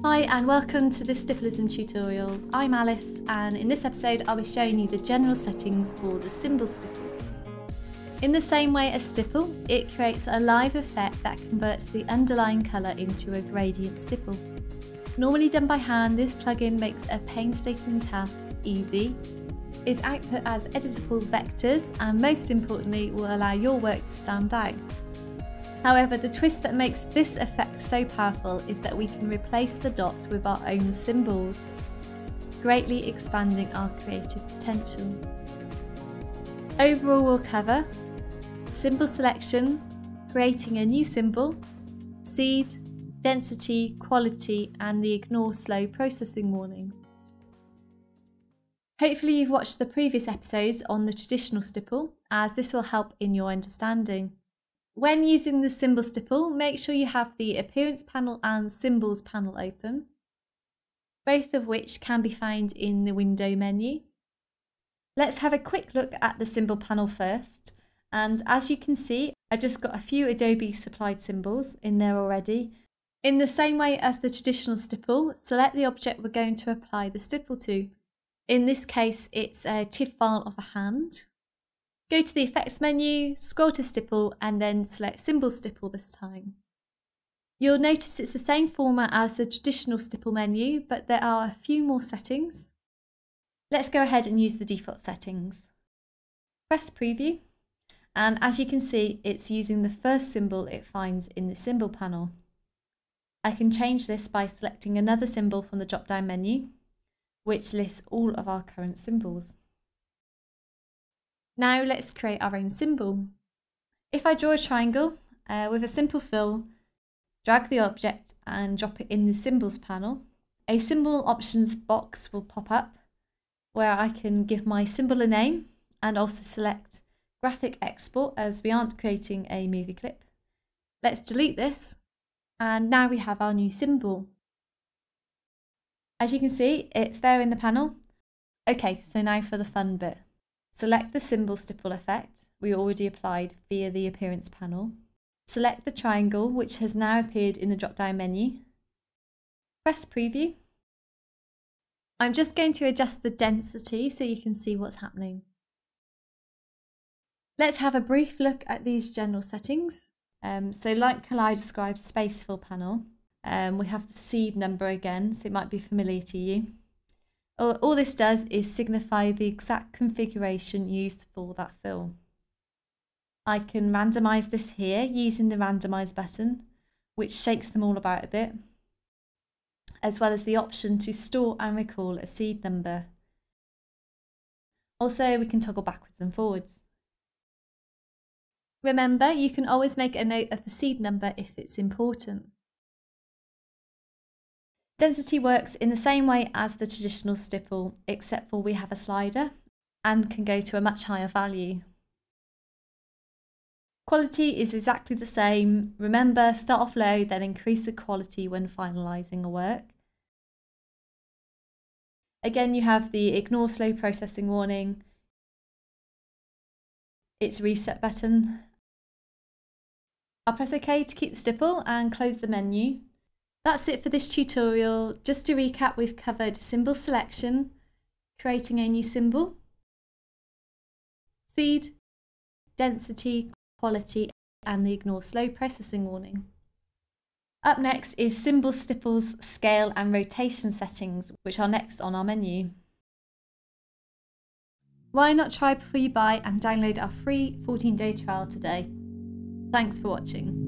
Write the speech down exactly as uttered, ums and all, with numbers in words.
Hi and welcome to this Stippleism tutorial. I'm Alice and in this episode I'll be showing you the general settings for the symbol stipple. In the same way as stipple, it creates a live effect that converts the underlying colour into a gradient stipple. Normally done by hand, this plugin makes a painstaking task easy, is output as editable vectors and most importantly will allow your work to stand out. However, the twist that makes this effect so powerful is that we can replace the dots with our own symbols, greatly expanding our creative potential. Overall, we'll cover symbol selection, creating a new symbol, seed, density, quality, and the ignore slow processing warning. Hopefully you've watched the previous episodes on the traditional stipple, as this will help in your understanding. When using the symbol stipple, make sure you have the Appearance panel and Symbols panel open, both of which can be found in the window menu. Let's have a quick look at the symbol panel first, and as you can see, I've just got a few Adobe supplied symbols in there already. In the same way as the traditional stipple, select the object we're going to apply the stipple to. In this case, it's a TIFF file of a hand. Go to the Effects menu, scroll to Stipple and then select Symbol Stipple this time. You'll notice it's the same format as the traditional stipple menu, but there are a few more settings. Let's go ahead and use the default settings. Press Preview, and as you can see, it's using the first symbol it finds in the Symbol panel. I can change this by selecting another symbol from the drop-down menu, which lists all of our current symbols. Now let's create our own symbol. If I draw a triangle uh, with a simple fill, drag the object and drop it in the Symbols panel, a symbol options box will pop up where I can give my symbol a name and also select graphic export as we aren't creating a movie clip. Let's delete this and now we have our new symbol. As you can see, it's there in the panel. Okay, so now for the fun bit. Select the symbol stipple effect we already applied via the Appearance panel. Select the triangle, which has now appeared in the drop-down menu. Press Preview. I'm just going to adjust the density so you can see what's happening. Let's have a brief look at these general settings. Um, so like Kaleidoscribe's Spacefill panel, um, we have the seed number again, so it might be familiar to you. All this does is signify the exact configuration used for that fill. I can randomize this here using the randomize button, which shakes them all about a bit, as well as the option to store and recall a seed number. Also, we can toggle backwards and forwards. Remember, you can always make a note of the seed number if it's important. Density works in the same way as the traditional stipple, except for we have a slider and can go to a much higher value. Quality is exactly the same. Remember, start off low, then increase the quality when finalising a work. Again, you have the ignore slow processing warning, its reset button. I'll press OK to keep the stipple and close the menu. That's it for this tutorial. Just to recap, we've covered symbol selection, creating a new symbol, seed, density, quality, and the ignore slow processing warning. Up next is symbol stipples, scale and rotation settings, which are next on our menu. Why not try before you buy and download our free fourteen day trial today? Thanks for watching.